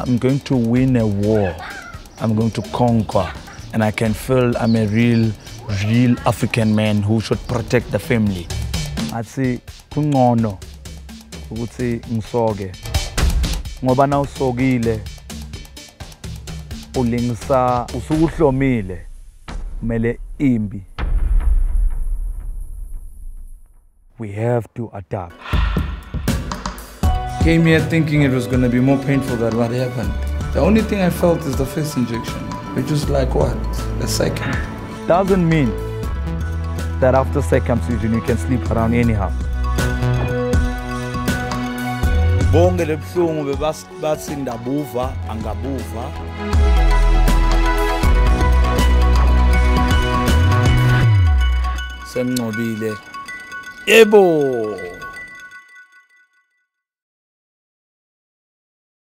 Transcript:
I'm going to win a war. I'm going to conquer. And I can feel I'm a real African man who should protect the family. I'd say, kungono, ukuthi ngisoke. Ngoba na usokile, ulingisa usukuhlomile, mele imbi. We have to adapt. Came here thinking it was going to be more painful than what happened. The only thing I felt is the first injection, which was like what? The second. Doesn't mean that after circumcision you can sleep around anyhow. Bonke lebuhlungu bebathi ndabuva angabuva. Semncobile. Yebo.